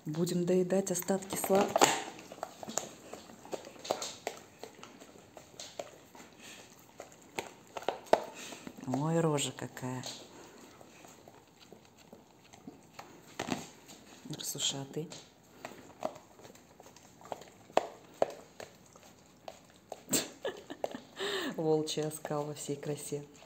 Будем доедать остатки сладких. Ой, рожа какая. Рсушатый. Волчий оскал во всей красе.